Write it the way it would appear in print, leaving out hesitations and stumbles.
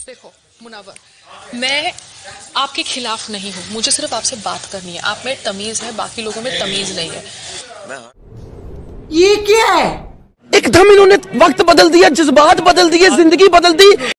देखो मुनव्वर, मैं आपके खिलाफ नहीं हूँ, मुझे सिर्फ आपसे बात करनी है। आप में तमीज है, बाकी लोगों में तमीज नहीं है। ये क्या है? एकदम इन्होंने वक्त बदल दिया, जज्बात बदल दिए, जिंदगी बदल दी।